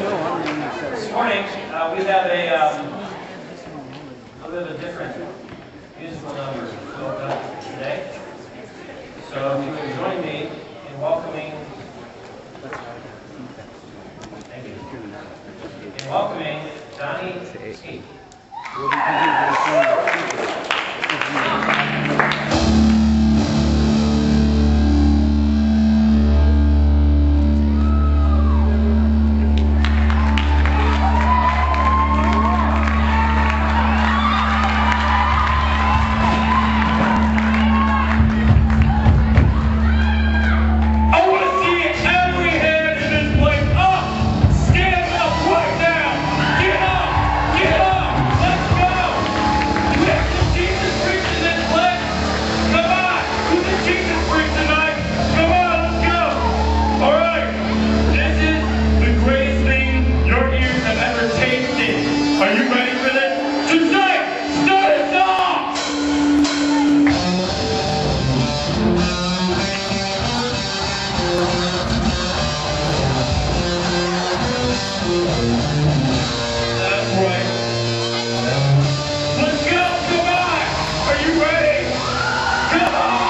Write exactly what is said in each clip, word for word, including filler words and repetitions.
This morning, uh, we have a, um, a bit of a different musical number built up today. So if you would join me in welcoming, thank you, in welcoming Donnie Tape. Are you ready for this? Tonight, start us off! That's right. Let's go! Come on! Are you ready? Come on!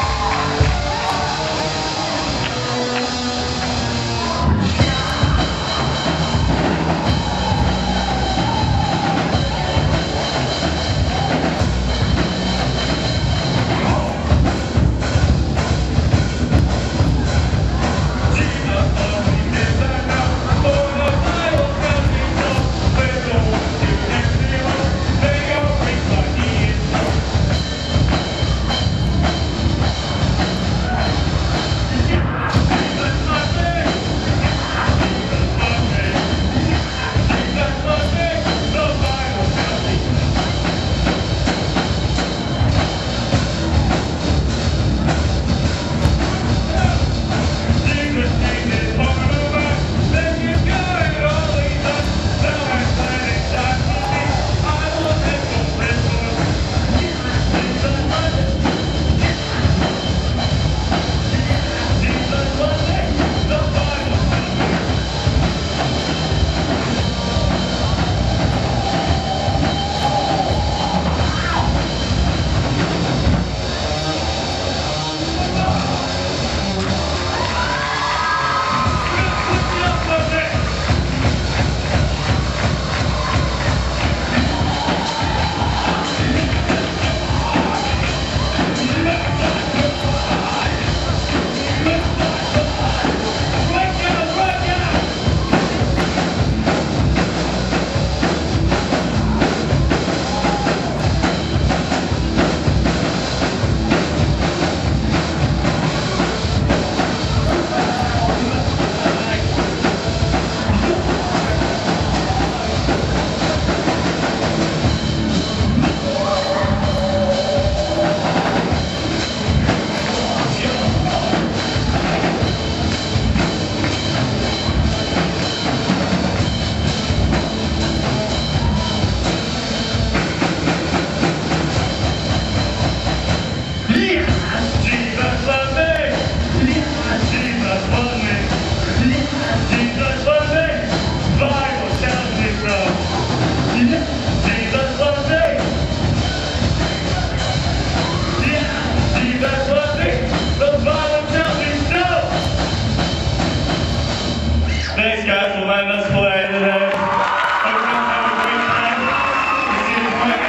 Thanks guys for letting us play today. Everyone have a great time. You seem quite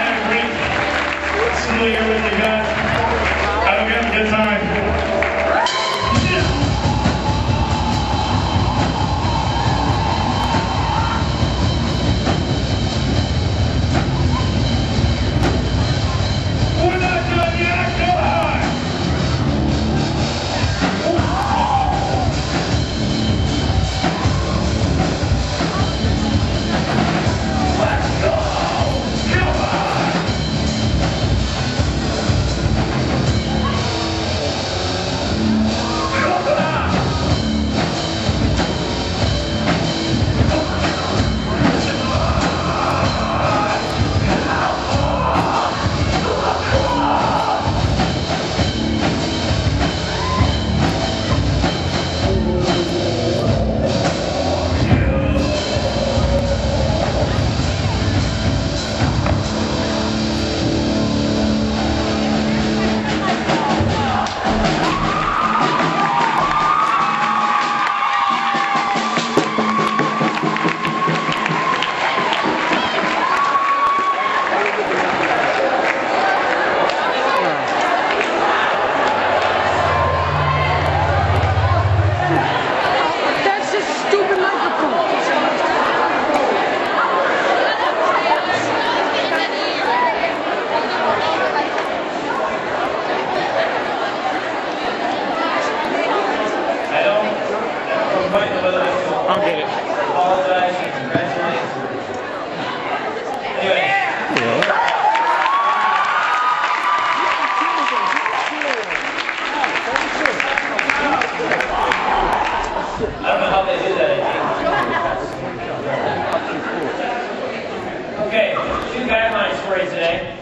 angry. Still here with you guys. I hope you have a good time. We're not done yet. Come on. really like to I'll get it. apologize and congratulate. Anyway. I don't know how they do that. Okay, two guidelines for you today.